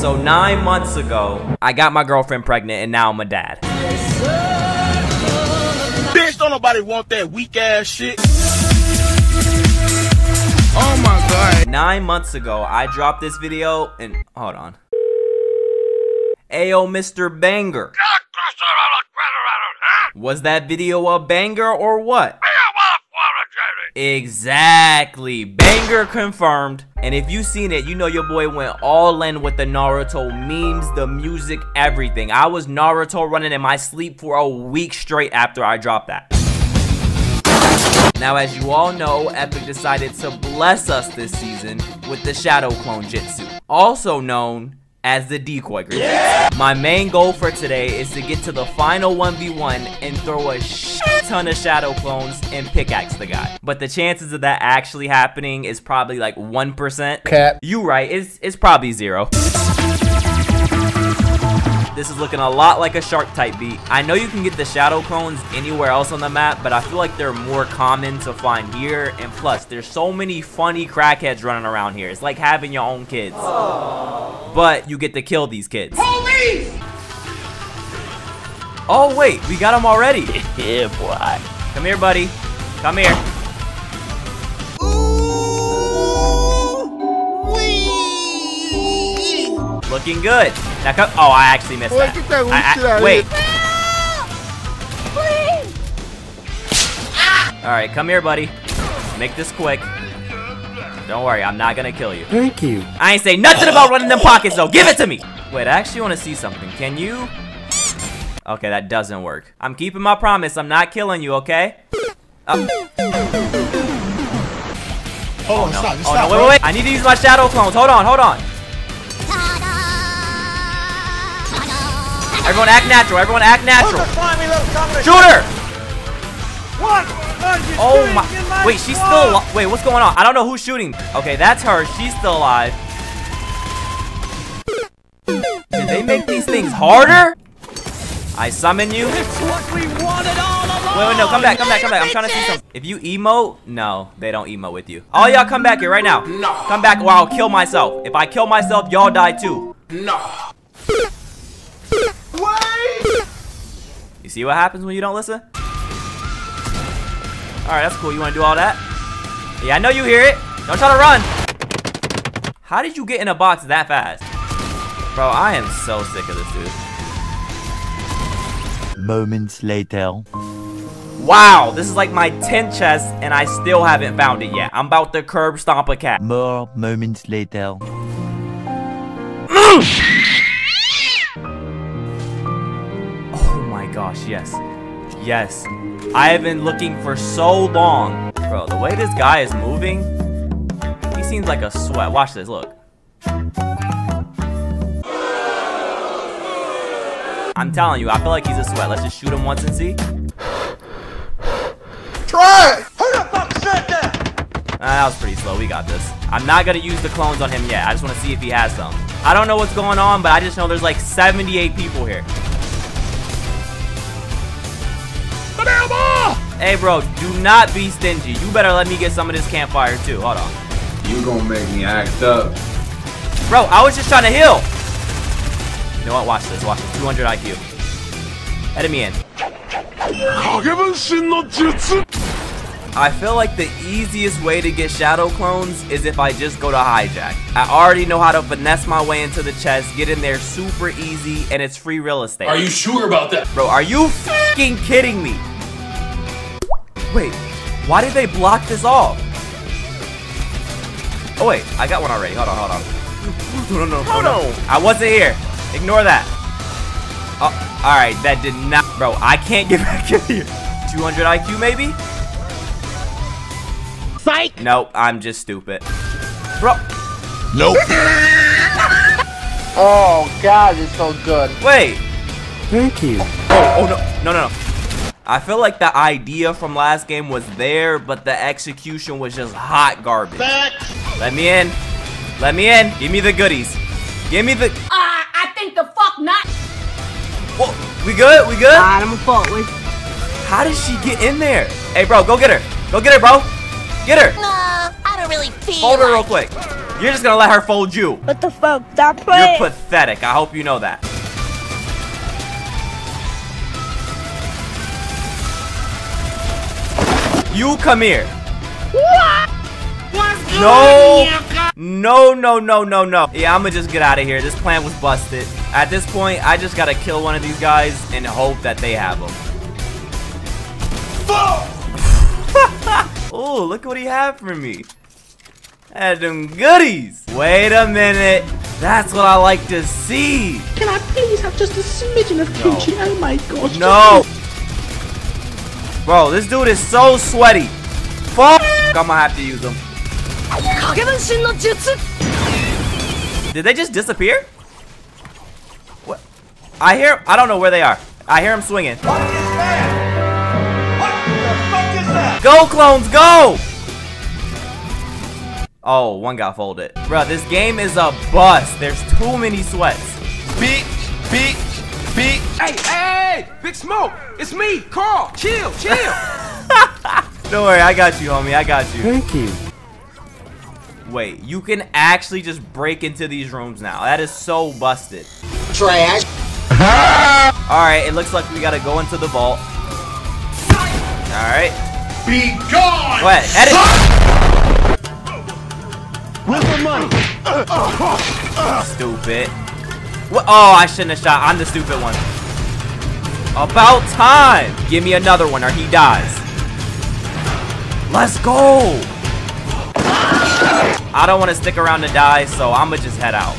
So 9 months ago, I got my girlfriend pregnant and now I'm a dad. Bitch, don't nobody want that weak ass shit. Oh my god. 9 months ago, I dropped this video and hold on. Ayo, Mr. Banger. Was that video a banger or what? Exactly. Banger confirmed. And if you seen it, you know your boy went all in with the Naruto memes, the music, everything. I was Naruto running in my sleep for a week straight after I dropped that. Now, as you all know, Epic decided to bless us this season with the Shadow Clone Jutsu, also known as the decoy grenade. Yeah! My main goal for today is to get to the final 1v1 and throw a shit ton of shadow clones and pickaxe the guy. But the chances of that actually happening is probably like 1%. Cap. You right, it's probably 0. This is looking a lot like a shark type beat. I know you can get the shadow clones anywhere else on the map, but I feel like they're more common to find here. And plus, there's so many funny crackheads running around here. It's like having your own kids. Aww. But you get to kill these kids. Police! Oh wait, we got them already. Yeah, boy. Come here, buddy. Come here. Looking good. Now come. Oh, I actually missed that. Wait. All right, come here, buddy. Make this quick. Don't worry, I'm not gonna kill you. Thank you. I ain't say nothing about running them pockets though. Give it to me. Wait, I actually want to see something. Can you? Okay, that doesn't work. I'm keeping my promise. I'm not killing you, okay? Oh no. Stop, Oh no, wait. I need to use my shadow clones. Hold on. Everyone act natural. Shoot her! Oh my. Wait, she's still alive. Wait, what's going on? I don't know who's shooting. Okay, that's her. She's still alive. Did they make these things harder? I summon you. It's what we wanted all along. Wait, no, come back. I'm trying to see something. If you emote, no, they don't emote with you. All y'all come back here right now. No. Come back or I'll kill myself. If I kill myself, y'all die too. No. You see what happens when you don't listen? Alright, that's cool. You want to do all that? Yeah, I know you hear it. Don't try to run. How did you get in a box that fast? Bro, I am so sick of this dude. Moments later. Wow, this is like my 10th chest and I still haven't found it yet. I'm about to curb stomp a cat. More moments later. Oh my gosh, yes. Yes. I have been looking for so long. Bro, the way this guy is moving, he seems like a sweat. Watch this, look. I'm telling you, I feel like he's a sweat. Let's just shoot him once and see. Try it! Who the fuck said that? That was pretty slow. We got this. I'm not going to use the clones on him yet. I just want to see if he has some. I don't know what's going on, but I just know there's like 78 people here. Hey, bro, do not be stingy. You better let me get some of this campfire, too. Hold on. You gonna make me act up. Bro, I was just trying to heal. You know what? Watch this. 200 IQ. Let me in. I feel like the easiest way to get shadow clones is if I just go to hijack. I already know how to finesse my way into the chest, get in there super easy, and it's free real estate. Are you sure about that? Bro, are you f***ing kidding me? Wait, why did they block this off? Oh wait, I got one already. Hold on. No. I wasn't here. Ignore that. Oh, alright, that did not. Bro, I can't get back in here. 200 IQ maybe? Psych! Nope, I'm just stupid. Bro. Nope. Oh god, it's so good. Wait. Thank you. Oh no. I feel like the idea from last game was there, but the execution was just hot garbage. Let me in. Give me the goodies. Give me the... I think the fuck not. Whoa, we good? Alright, I'm a fuck with. How did she get in there? Hey, bro, go get her. Go get her, bro. Get her. Nah, I don't really feel Hold her real like quick. You're just gonna let her fold you. What the fuck? Stop playing. You're pathetic. I hope you know that. You come here. What? What's going on? No. Yeah, I'm gonna just get out of here. This plan was busted. At this point, I just gotta kill one of these guys and hope that they have them. Oh, look what he had for me. Had them goodies. Wait a minute. That's what I like to see. Can I please have just a smidgen of kimchi? Oh my gosh. No. Bro, this dude is so sweaty. Fuck. I'm gonna have to use him. Did they just disappear? What? I don't know where they are. I hear them swinging. What is that? What the fuck is that? Go, clones, go! Oh, one got folded. Bro, this game is a bust. There's too many sweats. Beat. Hey, Big Smoke. It's me, Carl. Chill. Don't worry, I got you, homie. I got you. Thank you. Wait, you can actually just break into these rooms now. That is so busted. Trash. Alright, it looks like we gotta go into the vault. Alright. Be gone. Go ahead, edit. Where's the money? Stupid. What? Oh, I shouldn't have shot. I'm the stupid one. About time. Give me another one or he dies. Let's go. I don't want to stick around to die, so I'm gonna just head out.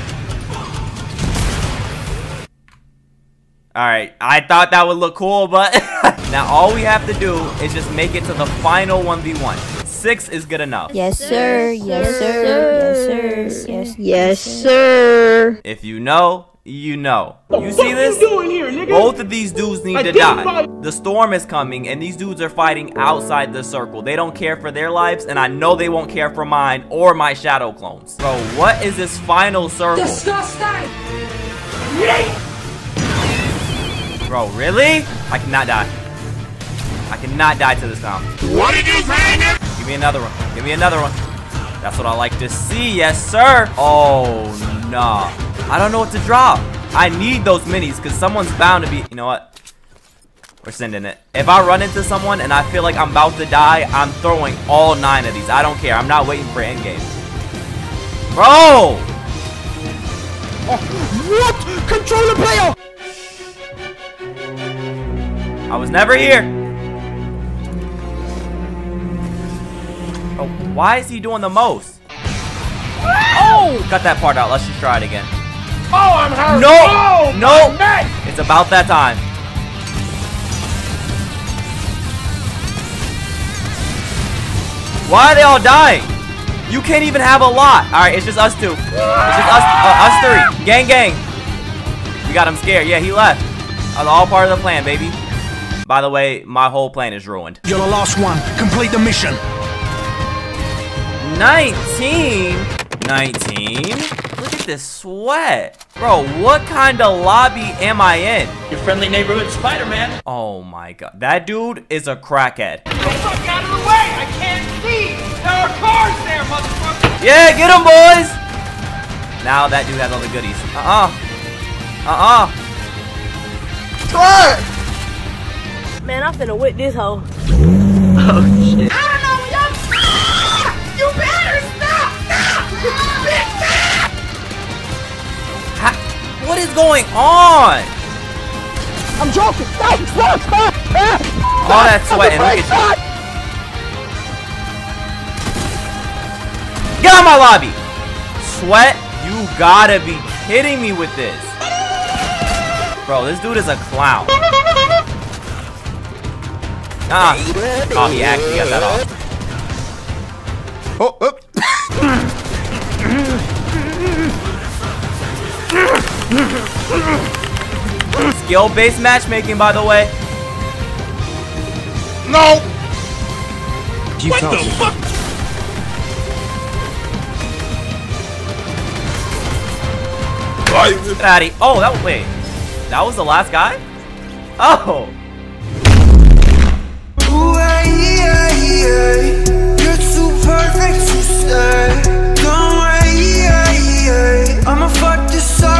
Alright, I thought that would look cool, but now all we have to do is just make it to the final 1v1. 6 is good enough. Yes, sir. Yes, sir. Yes, sir. If you know, you know. You see this? Both of these dudes need to die. The storm is coming, and these dudes are fighting outside the circle. They don't care for their lives, and I know they won't care for mine or my shadow clones. Bro, what is this final circle? Disgusting. Bro, really? I cannot die. I cannot die to this time. What did you say? Give me another one. Give me another one. That's what I like to see. Yes, sir. Oh, nah. I don't know what to drop. I need those minis because someone's bound to be... You know what? We're sending it. If I run into someone and I feel like I'm about to die, I'm throwing all 9 of these. I don't care. I'm not waiting for endgame. Bro! Oh, what? Controller player! I was never here. Oh, why is he doing the most? Oh! Cut that part out. Let's just try it again. Oh, I'm hurt. No! Oh, No! my neck. It's about that time. Why are they all dying? You can't even have a lot. Alright, it's just us two. It's just us 3. Gang. We got him scared. Yeah, he left. That was all part of the plan, baby. By the way, my whole plan is ruined. You're the last one. Complete the mission. 19? Look at this sweat. Bro, what kind of lobby am I in? Your friendly neighborhood Spider-Man. Oh my god. That dude is a crackhead. Get the fuck out of the way. I can't see. There are cars there, motherfucker. Yeah, get him, boys. Now that dude has all the goodies. Try! Man, I'm finna whip this hoe. I don't know, y'all. You better stop. What is going on? I'm joking! Stop! All that sweating, look at you. Get out of my lobby! Sweat, you gotta be kidding me with this. Bro, this dude is a clown. Oh, he actually got that off. Skill-based matchmaking, by the way. No. What the fuck? Fatty. Oh, that was, wait. That was the last guy? Oh. You're too perfect to stay. Don't I'ma fuck this up.